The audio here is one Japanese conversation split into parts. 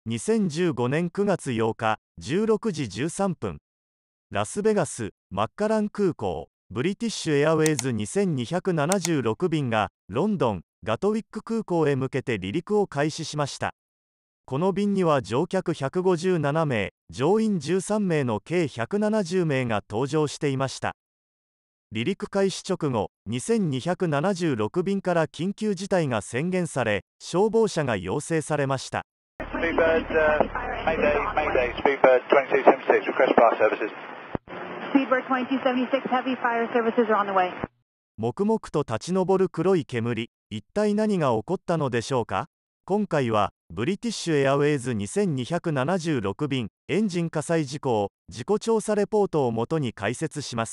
2015年9月8日16時13分、ラスベガス・マッカラン空港、ブリティッシュエアウェイズ2276便がロンドン・ガトウィック空港へ向けて離陸を開始しました。この便には乗客157名、乗員13名の計170名が搭乗していました。離陸開始直後、2276便から緊急事態が宣言され、消防車が要請されました。黙々と立ち上る黒い煙、一体何が起こったのでしょうか。今回はブリティッシュエアウェイズ2276便エンジン火災事故を事故調査レポートをもとに解説します。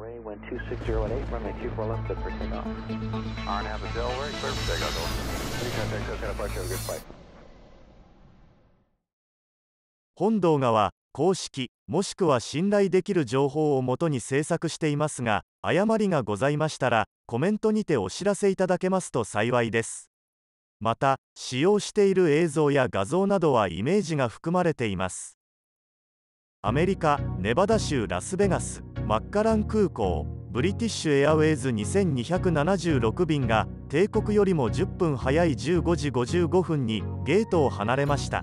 本動画は公式もしくは信頼できる情報をもとに制作していますが、誤りがございましたらコメントにてお知らせいただけますと幸いです。また、使用している映像や画像などはイメージが含まれています。アメリカ・ネバダ州ラスベガスマッカラン空港、ブリティッシュエアウェイズ2276便が定刻よりも10分早い15時55分にゲートを離れました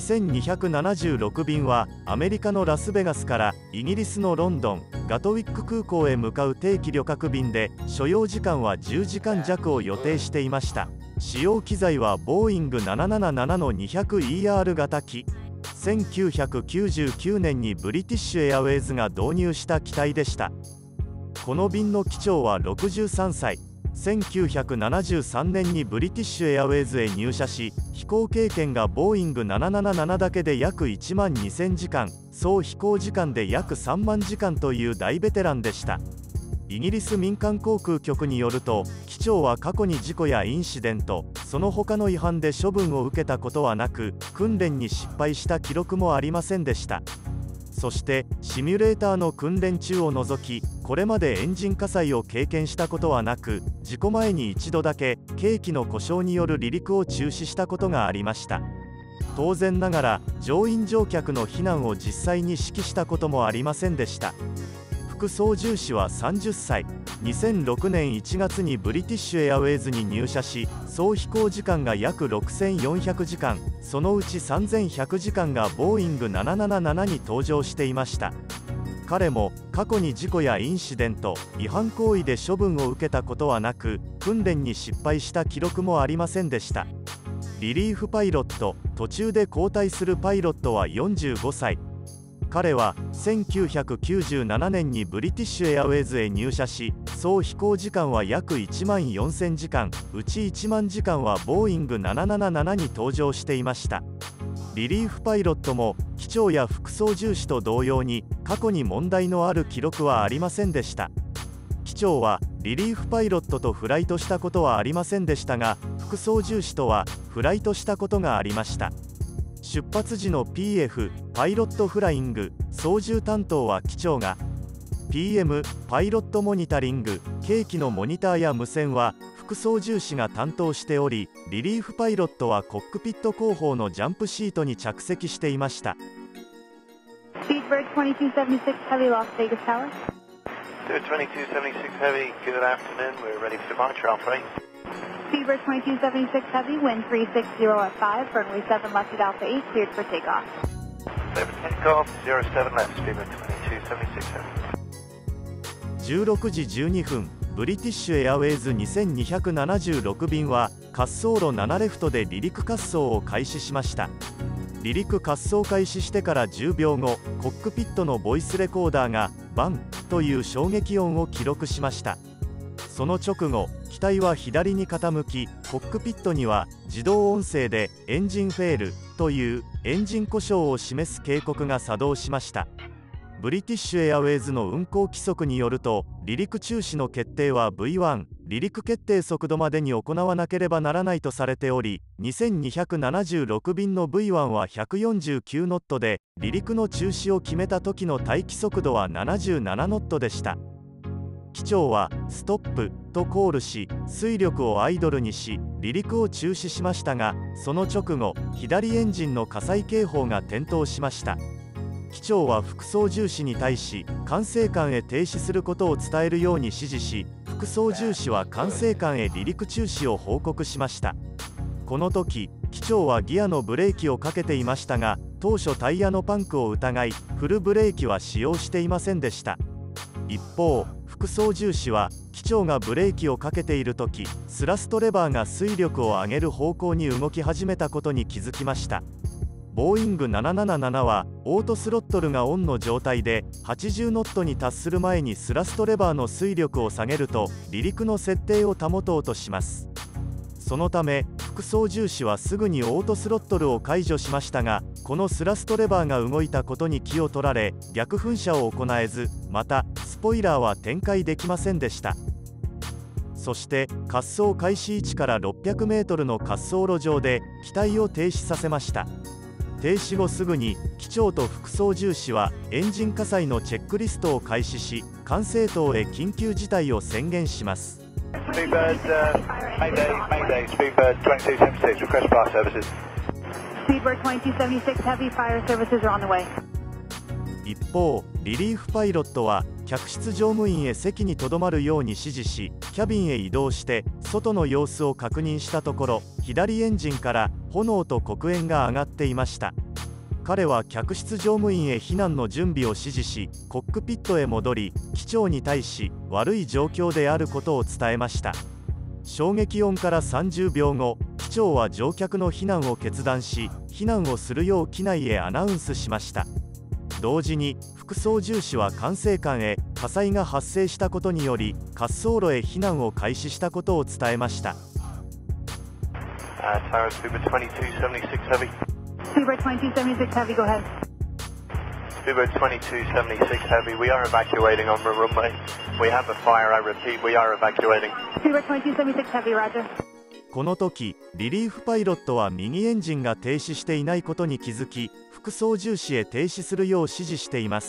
。2276便はアメリカのラスベガスからイギリスのロンドン・ガトウィック空港へ向かう定期旅客便で、所要時間は10時間弱を予定していました。使用機材はボーイング 777-200ER 型機。1999年にブリティッシュエアウェイズが導入した機体でした。この便の機長は63歳。1973年にブリティッシュエアウェイズへ入社し、飛行経験がボーイング777だけで約1万2000時間、総飛行時間で約3万時間という大ベテランでした。イギリス民間航空局によると、機長は過去に事故やインシデント、その他の違反で処分を受けたことはなく、訓練に失敗した記録もありませんでした。そしてシミュレーターの訓練中を除き、これまでエンジン火災を経験したことはなく、事故前に一度だけ計器の故障による離陸を中止したことがありました。当然ながら乗員乗客の避難を実際に指揮したこともありませんでした。副操縦士は30歳。2006年1月にブリティッシュエアウェイズに入社し、総飛行時間が約6400時間、そのうち3100時間がボーイング777に搭乗していました。彼も過去に事故やインシデント、違反行為で処分を受けたことはなく、訓練に失敗した記録もありませんでした。リリーフパイロット、途中で交代するパイロットは45歳。彼は1997年にブリティッシュエアウェイズへ入社し、総飛行時間は約1万4000時間、うち1万時間はボーイング777に搭乗していました。リリーフパイロットも機長や副操縦士と同様に過去に問題のある記録はありませんでした。機長はリリーフパイロットとフライトしたことはありませんでしたが、副操縦士とはフライトしたことがありました。出発時の PF パイロットフライング操縦担当は機長が、 PM パイロットモニタリング計器のモニターや無線は副操縦士が担当しており、リリーフパイロットはコックピット後方のジャンプシートに着席していました。 Speedbird 2276 Heavy Las Vegas Tower. 2276 Heavy, good afternoon, we're ready for departure on flight. Speedbird 2276 Heavy, wind 360 at 5, runway 7 left at Alpha 8, cleared for takeoff. Cleared for takeoff, 07 left, Speedbird 2276 Heavy. 16時12分、ブリティッシュエアウェイズ2276便は滑走路7レフトで離陸滑走を開始しました。離陸滑走開始してから10秒後、コックピットのボイスレコーダーがバンという衝撃音を記録しました。その直後、機体は左に傾き、コックピットには自動音声でエンジンフェールというエンジン故障を示す警告が作動しました。ブリティッシュエアウェイズの運航規則によると、離陸中止の決定は V1 離陸決定速度までに行わなければならないとされており、2276便の V1 は149ノットで、離陸の中止を決めた時の待機速度は77ノットでした。 機長はストップとコールし、推力をアイドルにし離陸を中止しましたが、その直後左エンジンの火災警報が点灯しました。機長は副操縦士に対し管制官へ停止することを伝えるように指示し、副操縦士は管制官へ離陸中止を報告しました。この時機長はギアのブレーキをかけていましたが、当初タイヤのパンクを疑いフルブレーキは使用していませんでした。一方、副操縦士は機長がブレーキをかけている時、スラストレバーが推力を上げる方向に動き始めたことに気づきました。ボーイング777はオートスロットルがオンの状態で80ノットに達する前にスラストレバーの推力を下げると離陸の設定を保とうとします。そのため副操縦士はすぐにオートスロットルを解除しましたが、このスラストレバーが動いたことに気を取られ逆噴射を行えず、またスポイラーは展開できませんでした。そして滑走開始位置から600メートルの滑走路上で機体を停止させました。停止後すぐに機長と副操縦士はエンジン火災のチェックリストを開始し、管制塔へ緊急事態を宣言します。 Speedbird, Mayday, Speedbird 2276, request fire services. Speedbird 2276 Heavy, fire services are on the way. 一方、リリーフパイロットは客室乗務員へ席にとどまるように指示し、キャビンへ移動して外の様子を確認したところ、左エンジンから炎と黒煙が上がっていました。彼は客室乗務員へ避難の準備を指示し、コックピットへ戻り機長に対し悪い状況であることを伝えました。衝撃音から30秒後、機長は乗客の避難を決断し、避難をするよう機内へアナウンスしました。同時に副操縦士は管制官へ火災が発生したことにより滑走路へ避難を開始したことを伝えました。 Tower Speedbird 2276 Heavy. Speedbird 2276 Heavy, go ahead. Speedbird 2276 Heavy, we are evacuating on the runway. We have a fire, I repeat, we are evacuating. Speedbird 2276 Heavy, Roger. この時リリーフパイロットは右エンジンが停止していないことに気づき、副操縦士へ停止するよう指示しています。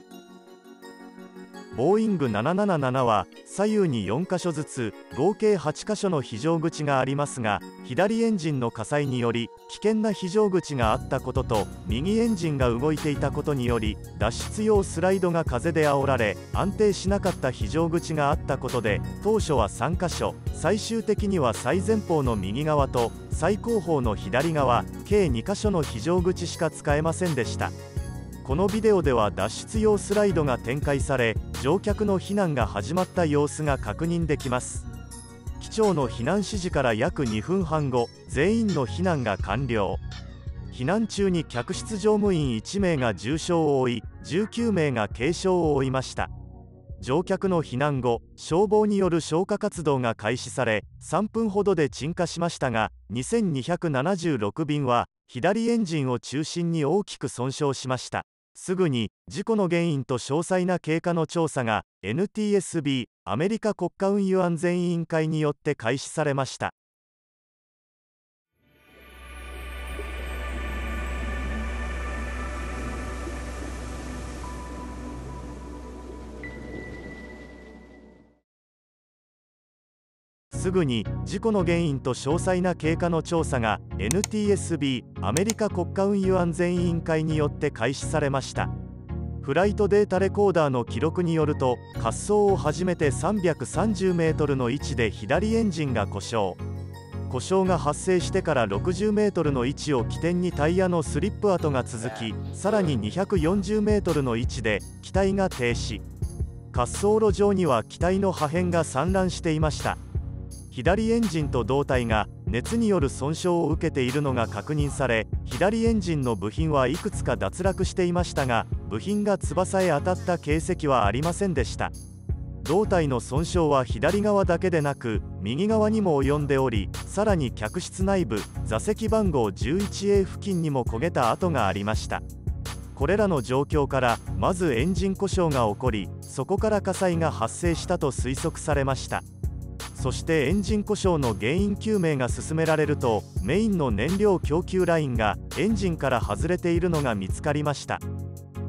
ボーイング777は左右に4箇所ずつ合計8箇所の非常口がありますが、左エンジンの火災により危険な非常口があったことと右エンジンが動いていたことにより脱出用スライドが風で煽られ安定しなかった非常口があったことで、当初は3箇所、最終的には最前方の右側と最後方の左側計2箇所の非常口しか使えませんでした。このビデオでは脱出用スライドが展開され、乗客の避難が始まった様子が確認できます。機長の避難指示から約2分半後、全員の避難が完了。避難中に客室乗務員1名が重傷を負い、19名が軽傷を負いました。乗客の避難後、消防による消火活動が開始され、3分ほどで鎮火しましたが、2276便は左エンジンを中心に大きく損傷しました。すぐに事故の原因と詳細な経過の調査が NTSB アメリカ国家運輸安全委員会によって開始されました。すぐに事故の原因と詳細な経過の調査が NTSB アメリカ国家運輸安全委員会によって開始されました。フライトデータレコーダーの記録によると、滑走を始めて330メートルの位置で左エンジンが故障が発生してから60メートルの位置を起点にタイヤのスリップ跡が続き、さらに240メートルの位置で機体が停止。滑走路上には機体の破片が散乱していました。左エンジンと胴体が熱による損傷を受けているのが確認され、左エンジンの部品はいくつか脱落していましたが、部品が翼へ当たった形跡はありませんでした。胴体の損傷は左側だけでなく右側にも及んでおり、さらに客室内部座席番号 11A 付近にも焦げた跡がありました。これらの状況からまずエンジン故障が起こり、そこから火災が発生したと推測されました。そしてエンジン故障の原因究明が進められると、メインの燃料供給ラインがエンジンから外れているのが見つかりました。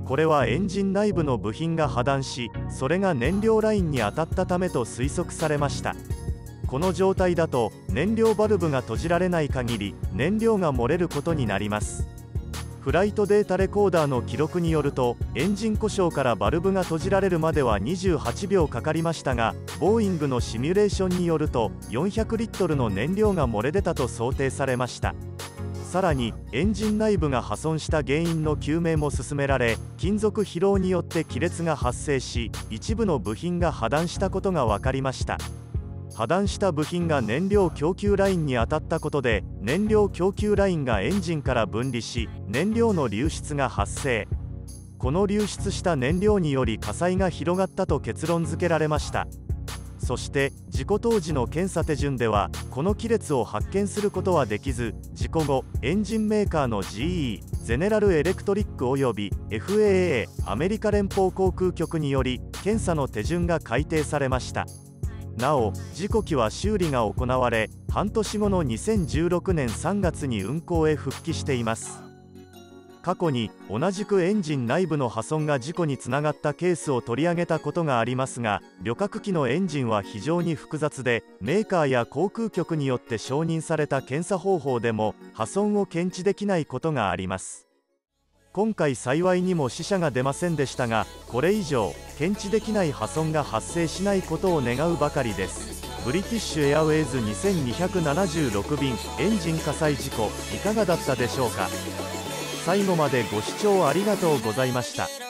これはエンジン内部の部品が破断し、それが燃料ラインに当たったためと推測されました。この状態だと燃料バルブが閉じられない限り燃料が漏れることになります。フライトデータレコーダーの記録によると、エンジン故障からバルブが閉じられるまでは28秒かかりましたが、ボーイングのシミュレーションによると400リットルの燃料が漏れ出たと想定されました。さらにエンジン内部が破損した原因の究明も進められ、金属疲労によって亀裂が発生し、一部の部品が破断したことが分かりました。破断した部品が燃料供給ラインに当たったことで、燃料供給ラインがエンジンから分離し、燃料の流出が発生。この流出した燃料により火災が広がったと結論付けられました。そして事故当時の検査手順ではこの亀裂を発見することはできず、事故後エンジンメーカーの GE ゼネラルエレクトリックおよび FAA アメリカ連邦航空局により検査の手順が改定されました。なお事故機は修理が行われ、半年後の2016年3月に運航へ復帰しています。過去に同じくエンジン内部の破損が事故につながったケースを取り上げたことがありますが、旅客機のエンジンは非常に複雑で、メーカーや航空局によって承認された検査方法でも破損を検知できないことがあります。今回幸いにも死者が出ませんでしたが、これ以上検知できない破損が発生しないことを願うばかりです。ブリティッシュエアウェイズ2276便エンジン火災事故、いかがだったでしょうか。最後までご視聴ありがとうございました。